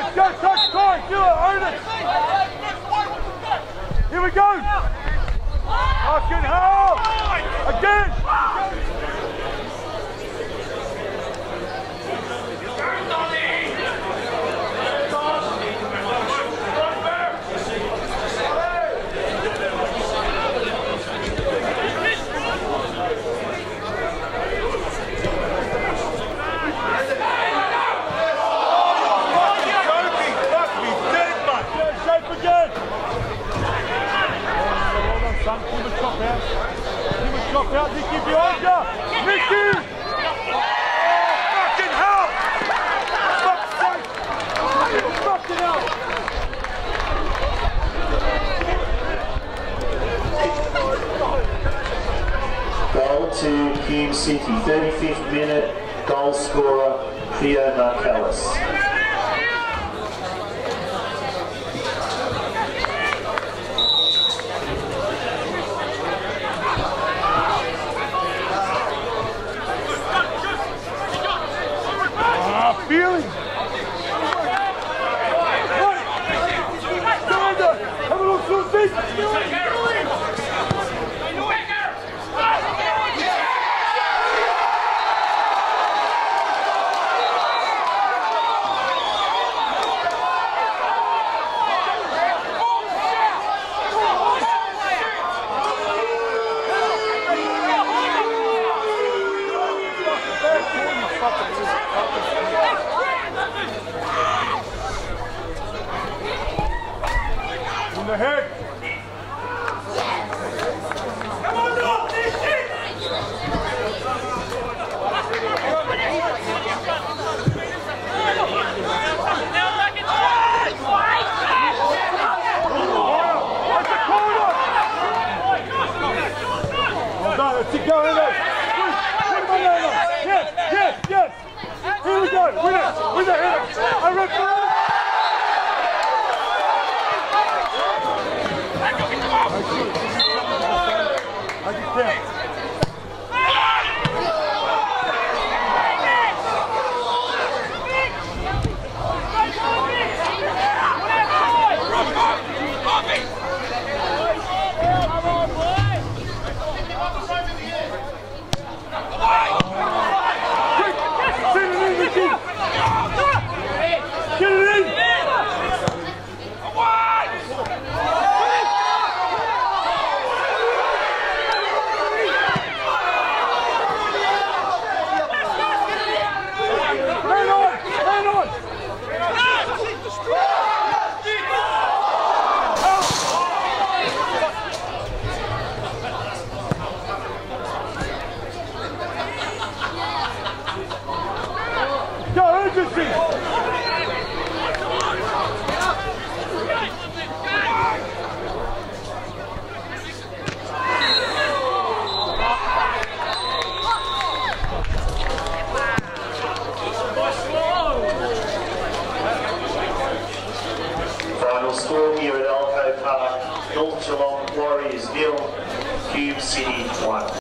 Go, touch, time, do it, own it. Here we go. Fucking hell. Again. Drop out, Nicky, behind you! Nicky! Oh, fucking hell! Fuck's sake! Fucking hell! Goal to Hume City, 35th minute, goal scorer, Theo Marcellus. Feeling. Have a look through the feet. In the head. Come on, look, this shit. That's a corner. Well done, let's keep going there. Yes, yes, yes. Here we go, win it, win the header. I reckon. I just can't. Get it in! Go, urgency! Final score here at Elcho Park, North Geelong Warriors 0, Hume City 1.